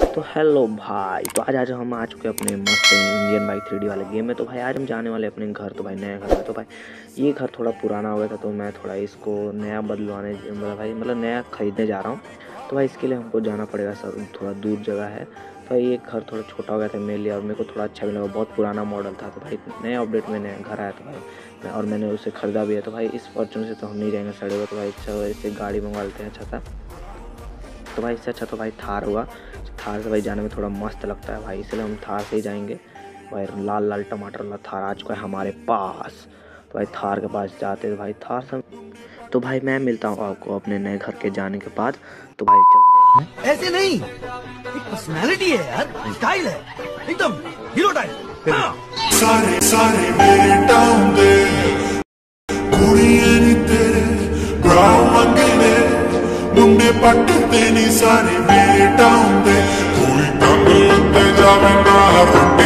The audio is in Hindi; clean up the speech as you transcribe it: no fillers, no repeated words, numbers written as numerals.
तो हेलो भाई, तो आज हम आ चुके हैं अपने मस्त इंडियन बाइक 3D वाले गेम में। तो भाई आज हम जाने वाले अपने घर। तो भाई नया घर है। तो भाई ये घर थोड़ा पुराना हो गया था, तो मैं थोड़ा इसको नया बदलवाने मतलब नया खरीदने जा रहा हूँ। तो भाई इसके लिए हमको जाना पड़ेगा सर, थोड़ा दूर जगह है। तो भाई ये घर थोड़ा छोटा हो गया था मेरे लिए, और मेरे को थोड़ा अच्छा भी लगा, बहुत पुराना मॉडल था। तो भाई नए अपडेट में नया घर आया। तो भाई और मैंने उसे ख़रीदा भी है। तो भाई इस फॉर्चून से तो हम नहीं जाएंगे सड़े हुए। तो भाई अच्छा इससे गाड़ी मंगवा लेते हैं अच्छा सा। तो भाई इससे अच्छा तो भाई थार होगा। थार से भाई जाने में थोड़ा मस्त लगता है भाई, इसलिए हम थार से ही जाएंगे। भाई लाल लाल टमाटर वाला थार आ चुका है हमारे पास। तो भाई थार के पास जाते हैं। भाई थार से तो भाई मैं मिलता हूँ आपको अपने नए घर के जाने के बाद। तो भाई चल ऐसे नहीं, एक पर्सनालिटी है यार, स्टाइल है एकदम हीरो टाइप। सारे सारे मेरे टाउन दे कुड़ियां नी तेरे ब्राउ मंगने मुंडे पट्टे नी सारे मेरे टाउन दे कोई तंग लगते जावे ना